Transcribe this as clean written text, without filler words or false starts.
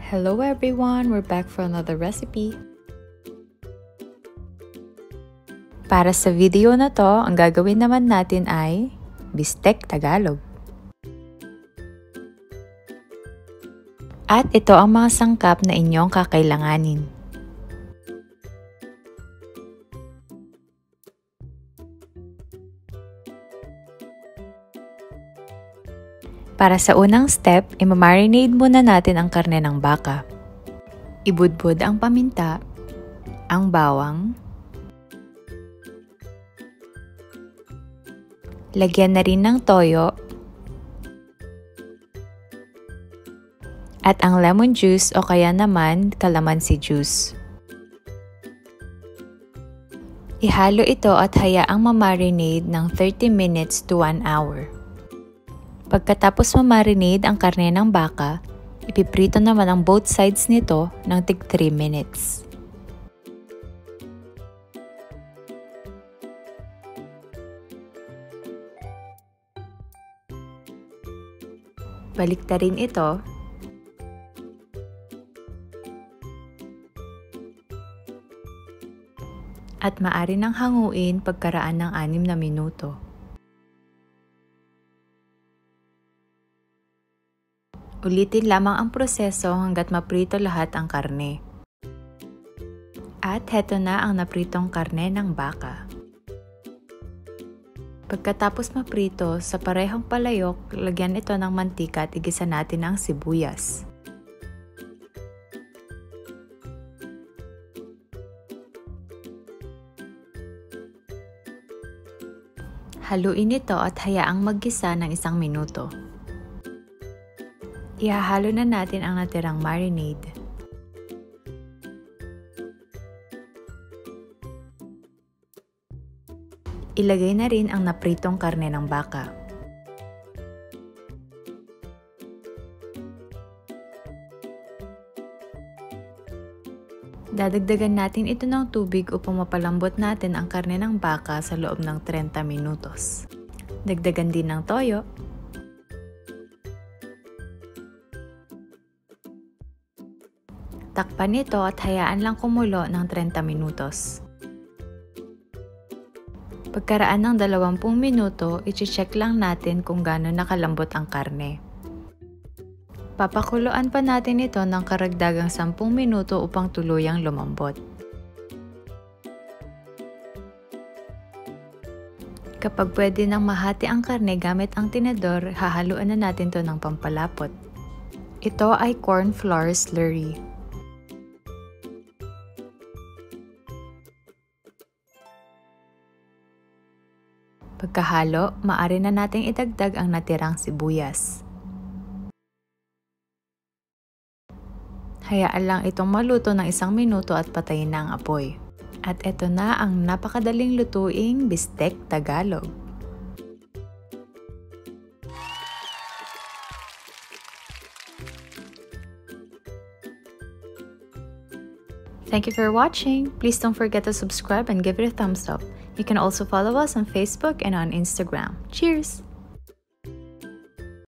Hello everyone! We're back for another recipe. Para sa video na to, ang gagawin naman natin ay Bistek Tagalog. At ito ang mga sangkap na inyong kakailanganin. Para sa unang step, i-marinate muna natin ang karne ng baka. Ibudbud ang paminta, ang bawang, lagyan na rin ng toyo, at ang lemon juice o kaya naman calamansi juice. Ihalo ito at hayaang ma-marinate ng 30 minutes to 1 hour. Pagkatapos ma-marinate ang karne ng baka, ipiprito naman ang both sides nito ng tig 3 minutes. Baliktarin ito. At maaari nang hanguin pagkaraan ng 6 na minuto. Ulitin lamang ang proseso hanggat maprito lahat ang karne. At heto na ang napritong karne ng baka. Pagkatapos maprito, sa parehong palayok, lagyan ito ng mantika at igisa natin ang sibuyas. Haluin ito at hayaang maggisa ng 1 minuto. Ihahalo na natin ang natirang marinade. Ilagay na rin ang napritong karne ng baka. Dadagdagan natin ito ng tubig upang mapalambot natin ang karne ng baka sa loob ng 30 minutos. Dagdagan din ng toyo. Takpan ito at hayaan lang kumulo ng 30 minutos. Pagkaraan ng 20 minuto, i-check lang natin kung gaano nakalambot ang karne. Papakuluan pa natin ito ng karagdagang 10 minuto upang tuluyang lumambot. Kapag pwede nang mahati ang karne gamit ang tinador, hahaluan na natin ito ng pampalapot. Ito ay corn flour slurry. Pagkahalo, maaari na nating idagdag ang natirang sibuyas. Hayaan lang itong maluto ng 1 minuto at patayin na ang apoy. At ito na ang napakadaling lutuing Bistek Tagalog. Thank you for watching. Please don't forget to subscribe and give it a thumbs up. You can also follow us on Facebook and on Instagram. Cheers!